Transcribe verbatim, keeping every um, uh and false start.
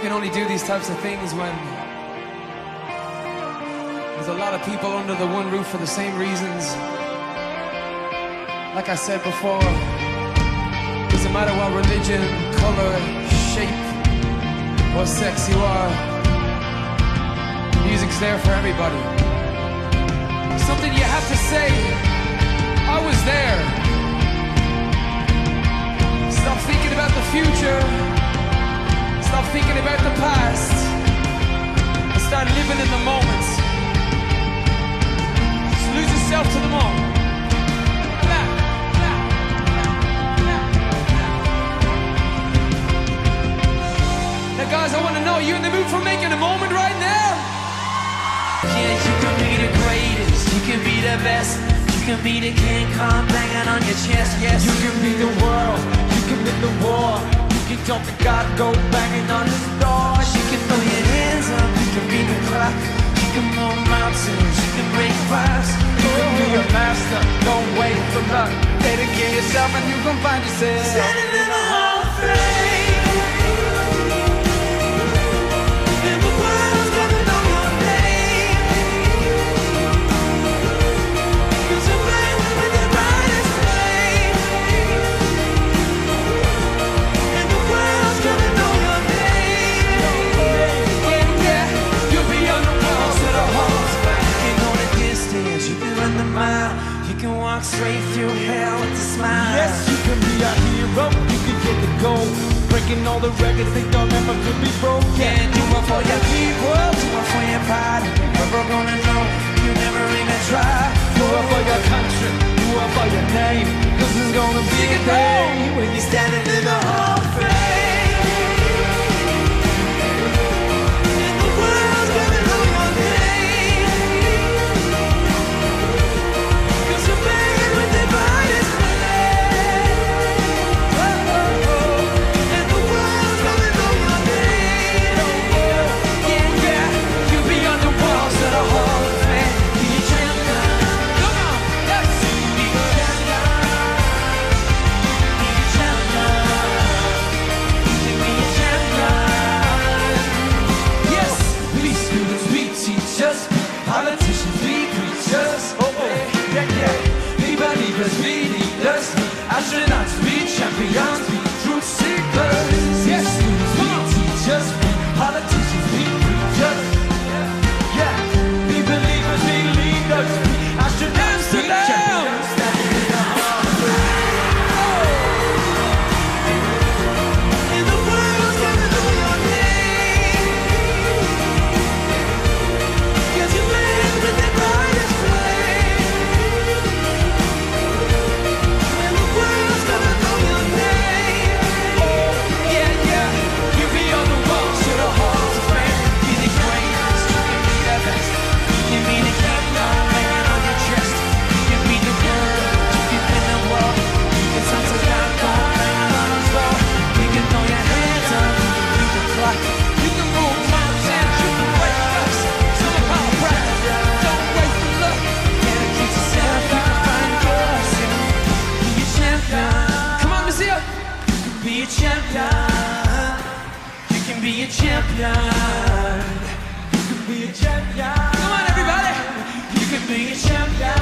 can only do these types of things when there's a lot of people under the one roof for the same reasons. Like I said before, doesn't matter what religion, color, shape, or sex you are, music's there for everybody. Something you have to say, I was there. Stop thinking about the future, stop thinking about the past, and start living in the moment. Just lose yourself to the moment. Now guys, I want to know, you in the mood for making a moment right now? Yeah, you can be the greatest, you can be the best, you can be the King Kong banging on your chest, yes. You can be the world, you can win the war, you can jump the God, go banging on his door. You can throw your hands up, you can be the clock, you can move mountains, you can break fires. You can be a master, don't wait for luck. Dedicate yourself and you can find yourself standing in the Hall of Fame. Straight through hell with a smile. Yes, you can be a hero, you can get the goal, breaking all the records they thought never could be broken. Yeah, do it for your people, do it for your pride. Never gonna know, you never even try. Do it for your country, do it for your name, cause it's gonna be a day when you're standing in the Hall of Fame. And the world's gonna know your name, cause you're banging with the brightest flame. Oh, oh, oh. And the world's gonna know your name. Yeah, yeah, you'll be on the walls of the Hall of Fame. Be a champion. Come on, yes. Be a champion. Be a champion. You can be a champion. Yes, be students, be teachers, be politicians, be preachers. Oh, oh, yeah, yeah. Be believers, be leaders, be astronauts, be champions, be truth seekers. Yes, students, be teachers, be politicians, be preachers. Yeah, be believers, be leaders, be astronauts, be champions. Standing in the Hall of Fame. And the world's gonna know your name, cause you live with the brightest flame. And the world's gonna know your name. Oh, yeah, yeah. You'll be on the walls of the Hall of Fame. Be the greatest, you can be the best, you can be the king, banging on your chest. You can be the girl, you can win the war. You can touch the God, go banging on his door. You can throw your hands up, you can clock, you can move mountains, you can break us. So power practice, don't waste the luck. Dedicate yourself, you can find yours. Be a champion. Come on, Monsieur. Be a champion. You can be a champion. You can be a champion. Come on, everybody. You can be a champion.